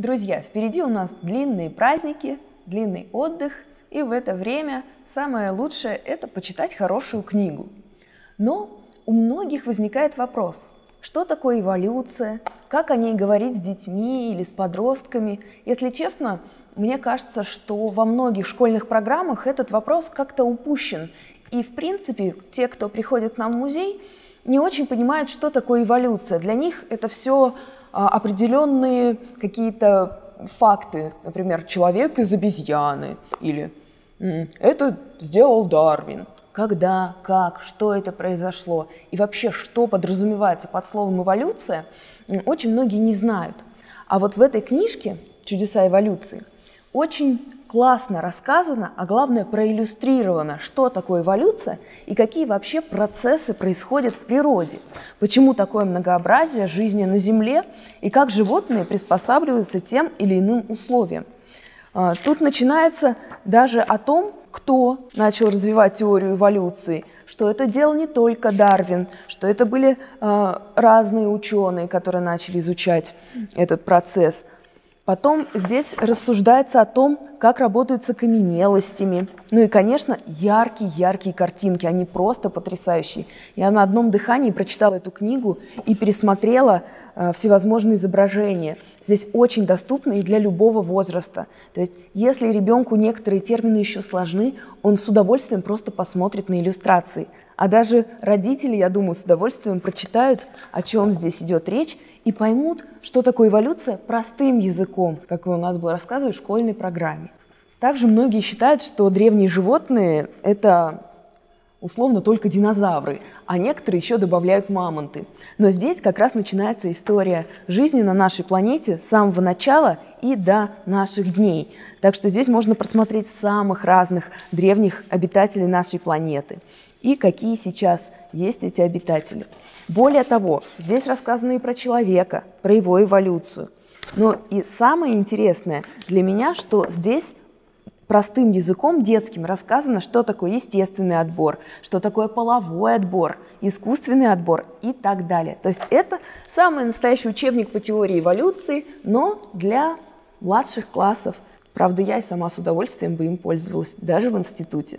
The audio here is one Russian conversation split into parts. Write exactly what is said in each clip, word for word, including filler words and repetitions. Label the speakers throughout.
Speaker 1: Друзья, впереди у нас длинные праздники, длинный отдых, и в это время самое лучшее – это почитать хорошую книгу. Но у многих возникает вопрос, что такое эволюция, как о ней говорить с детьми или с подростками. Если честно, мне кажется, что во многих школьных программах этот вопрос как-то упущен. И в принципе, те, кто приходит к нам в музей, не очень понимают, что такое эволюция. Для них это все определенные какие-то факты, например, человек из обезьяны, или это сделал Дарвин. Когда, как, что это произошло и вообще, что подразумевается под словом эволюция, очень многие не знают. А вот в этой книжке «Чудеса эволюции» очень классно рассказано, а главное проиллюстрировано, что такое эволюция и какие вообще процессы происходят в природе, почему такое многообразие жизни на Земле и как животные приспосабливаются тем или иным условиям. Тут начинается даже о том, кто начал развивать теорию эволюции, что это делал не только Дарвин, что это были э, разные ученые, которые начали изучать этот процесс. Потом здесь рассуждается о том, как работают с окаменелостями. Ну и, конечно, яркие-яркие картинки, они просто потрясающие. Я на одном дыхании прочитала эту книгу и пересмотрела э, всевозможные изображения. Здесь очень доступно и для любого возраста. То есть, если ребенку некоторые термины еще сложны, он с удовольствием просто посмотрит на иллюстрации. А даже родители, я думаю, с удовольствием прочитают, о чем здесь идет речь, и поймут, что такое эволюция простым языком, как у нас было рассказано в школьной программе. Также многие считают, что древние животные – это условно только динозавры, а некоторые еще добавляют мамонты. Но здесь как раз начинается история жизни на нашей планете с самого начала и до наших дней. Так что здесь можно просмотреть самых разных древних обитателей нашей планеты и какие сейчас есть эти обитатели. Более того, здесь рассказано и про человека, про его эволюцию. Но и самое интересное для меня, что здесь простым языком детским рассказано, что такое естественный отбор, что такое половой отбор, искусственный отбор и так далее. То есть это самый настоящий учебник по теории эволюции, но для младших классов. Правда, я и сама с удовольствием бы им пользовалась, даже в институте.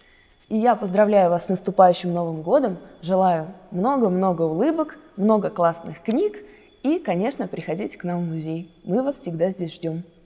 Speaker 1: И я поздравляю вас с наступающим Новым годом, желаю много-много улыбок, много классных книг и, конечно, приходите к нам в музей. Мы вас всегда здесь ждем.